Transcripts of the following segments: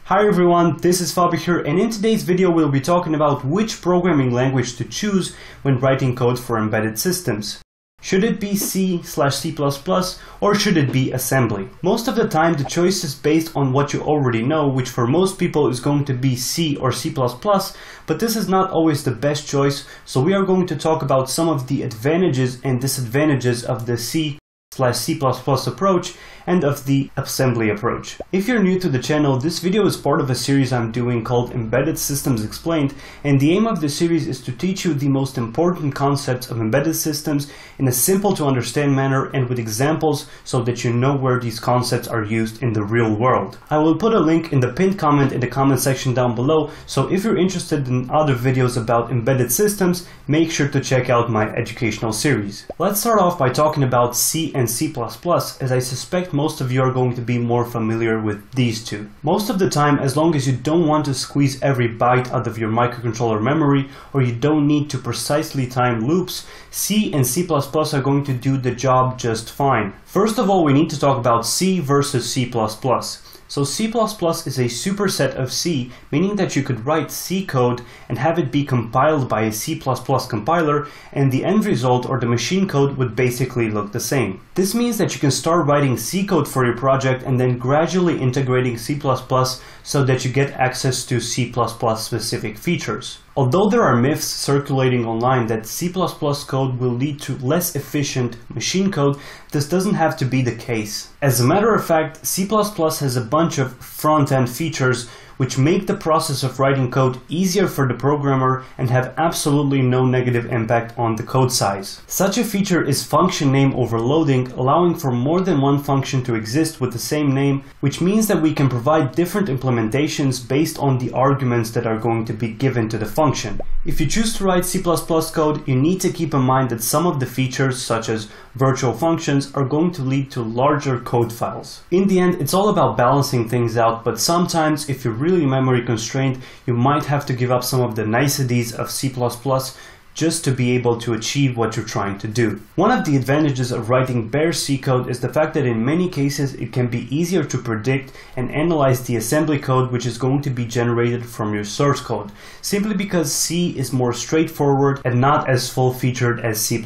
Hi everyone, this is Fabi here, and in today's video we'll be talking about which programming language to choose when writing code for embedded systems. Should it be C/C++ or should it be assembly? Most of the time the choice is based on what you already know, which for most people is going to be C or C++, but this is not always the best choice, so we are going to talk about some of the advantages and disadvantages of the C/C++ approach and of the assembly approach. If you're new to the channel, this video is part of a series I'm doing called Embedded Systems Explained, and the aim of the series is to teach you the most important concepts of embedded systems in a simple to understand manner and with examples so that you know where these concepts are used in the real world. I will put a link in the pinned comment in the comment section down below, so if you're interested in other videos about embedded systems, make sure to check out my educational series. Let's start off by talking about C and C++, as I suspect most of you are going to be more familiar with these two. Most of the time, as long as you don't want to squeeze every byte out of your microcontroller memory or you don't need to precisely time loops, C and C++ are going to do the job just fine. First of all, we need to talk about C versus C++. So C++ is a superset of C, meaning that you could write C code and have it be compiled by a C++ compiler, and the end result or the machine code would basically look the same. This means that you can start writing C code for your project and then gradually integrating C++ so that you get access to C++ specific features. Although there are myths circulating online that C++ code will lead to less efficient machine code, this doesn't have to be the case. As a matter of fact, C++ has a bunch of front-end features which make the process of writing code easier for the programmer and have absolutely no negative impact on the code size. Such a feature is function name overloading, allowing for more than one function to exist with the same name, which means that we can provide different implementations based on the arguments that are going to be given to the function. If you choose to write C++ code, you need to keep in mind that some of the features, such as virtual functions, are going to lead to larger code files. In the end, it's all about balancing things out, but sometimes if you're really memory constrained, you might have to give up some of the niceties of C++ just to be able to achieve what you're trying to do. One of the advantages of writing bare C code is the fact that in many cases it can be easier to predict and analyze the assembly code which is going to be generated from your source code, simply because C is more straightforward and not as full-featured as C++.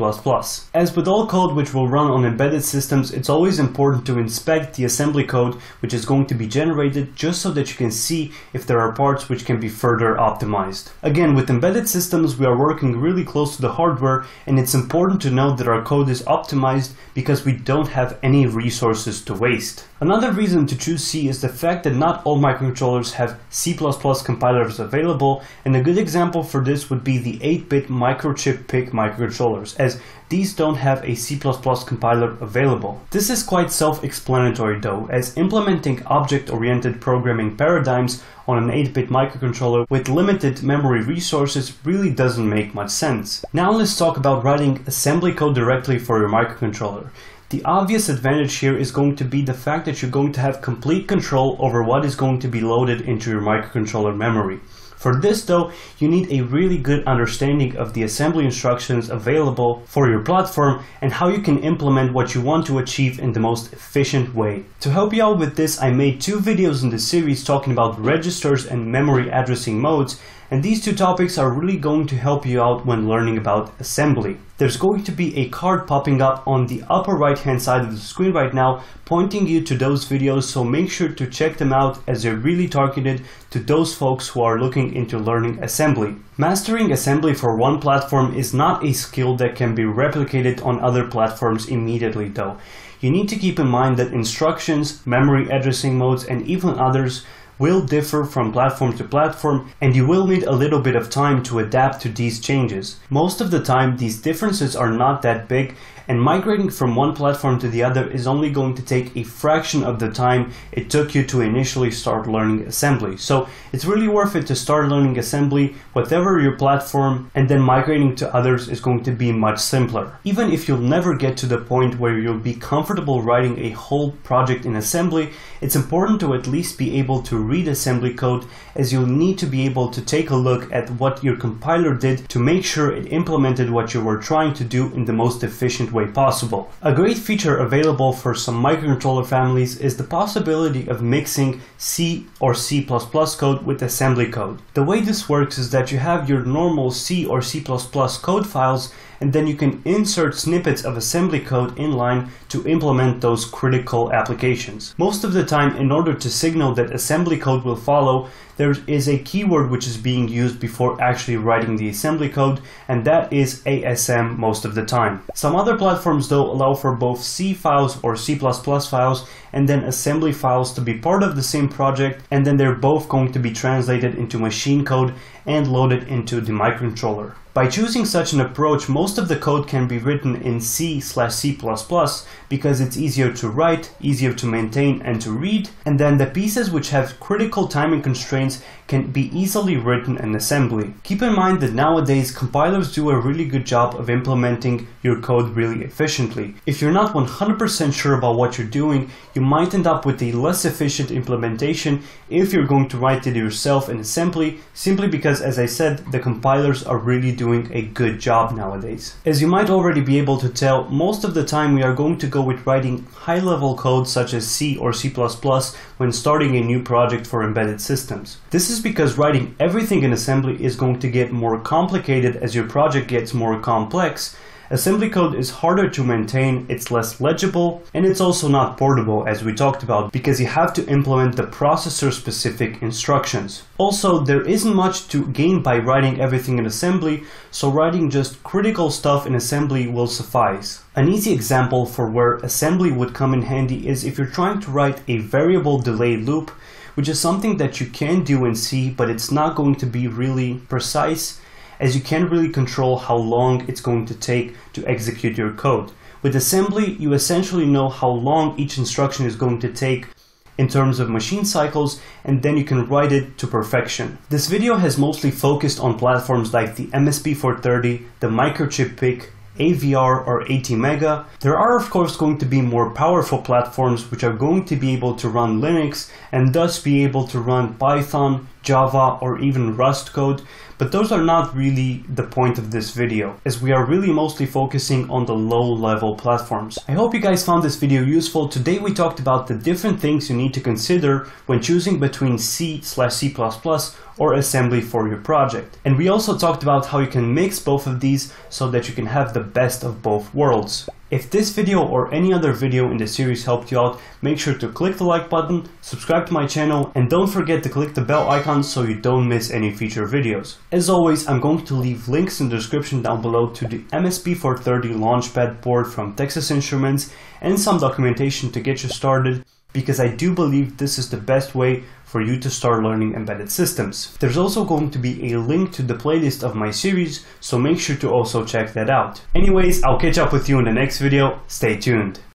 As with all code which will run on embedded systems, it's always important to inspect the assembly code which is going to be generated just so that you can see if there are parts which can be further optimized. Again, with embedded systems we are working really close to the hardware, and it's important to know that our code is optimized because we don't have any resources to waste. Another reason to choose C is the fact that not all microcontrollers have C++ compilers available, and a good example for this would be the 8-bit microchip PIC microcontrollers, as these don't have a C++ compiler available. This is quite self-explanatory though, as implementing object-oriented programming paradigms on an 8-bit microcontroller with limited memory resources really doesn't make much sense. Now let's talk about writing assembly code directly for your microcontroller. The obvious advantage here is going to be the fact that you're going to have complete control over what is going to be loaded into your microcontroller memory. For this though, you need a really good understanding of the assembly instructions available for your platform and how you can implement what you want to achieve in the most efficient way. To help you out with this, I made two videos in this series talking about registers and memory addressing modes, and these two topics are really going to help you out when learning about assembly. There's going to be a card popping up on the upper right hand side of the screen right now pointing you to those videos, so make sure to check them out as they're really targeted to those folks who are looking into learning assembly. Mastering assembly for one platform is not a skill that can be replicated on other platforms immediately though. You need to keep in mind that instructions, memory addressing modes, and even others will differ from platform to platform, and you will need a little bit of time to adapt to these changes. Most of the time these differences are not that big, and migrating from one platform to the other is only going to take a fraction of the time it took you to initially start learning assembly. So it's really worth it to start learning assembly, whatever your platform, and then migrating to others is going to be much simpler. Even if you'll never get to the point where you'll be comfortable writing a whole project in assembly, it's important to at least be able to read assembly code, as you'll need to be able to take a look at what your compiler did to make sure it implemented what you were trying to do in the most efficient efficient way possible. A great feature available for some microcontroller families is the possibility of mixing C or C++ code with assembly code. The way this works is that you have your normal C or C++ code files, and then you can insert snippets of assembly code inline to implement those critical applications. Most of the time, in order to signal that assembly code will follow, there is a keyword which is being used before actually writing the assembly code, and that is ASM most of the time. Some other platforms though allow for both C files or C++ files and then assembly files to be part of the same project, and then they're both going to be translated into machine code and loaded into the microcontroller. By choosing such an approach, most of the code can be written in C/C++ because it's easier to write, easier to maintain and to read, and then the pieces which have critical timing constraints can be easily written in assembly. Keep in mind that nowadays compilers do a really good job of implementing your code really efficiently. If you're not 100% sure about what you're doing, you might end up with a less efficient implementation if you're going to write it yourself in assembly, simply because, as I said, the compilers are really doing a good job nowadays. As you might already be able to tell, most of the time we are going to go with writing high-level code such as C or C++ when starting a new project for embedded systems. This is because writing everything in assembly is going to get more complicated as your project gets more complex. Assembly code is harder to maintain, it's less legible, and it's also not portable, as we talked about, because you have to implement the processor-specific instructions. Also, there isn't much to gain by writing everything in assembly, so writing just critical stuff in assembly will suffice. An easy example for where assembly would come in handy is if you're trying to write a variable delay loop, which is something that you can do in C, but it's not going to be really precise, as you can't really control how long it's going to take to execute your code. With assembly, you essentially know how long each instruction is going to take in terms of machine cycles, and then you can write it to perfection. This video has mostly focused on platforms like the MSP430, the Microchip PIC, AVR or ATmega. There are of course going to be more powerful platforms which are going to be able to run Linux and thus be able to run Python, Java or even Rust code, but those are not really the point of this video, as we are really mostly focusing on the low-level platforms. I hope you guys found this video useful. Today we talked about the different things you need to consider when choosing between C/C++ or assembly for your project. And we also talked about how you can mix both of these so that you can have the best of both worlds. If this video or any other video in the series helped you out, make sure to click the like button, subscribe to my channel, and don't forget to click the bell icon so you don't miss any future videos. As always, I'm going to leave links in the description down below to the MSP430 Launchpad board from Texas Instruments and some documentation to get you started, because I do believe this is the best way for you to start learning embedded systems. There's also going to be a link to the playlist of my series, so make sure to also check that out. Anyways, I'll catch up with you in the next video. Stay tuned.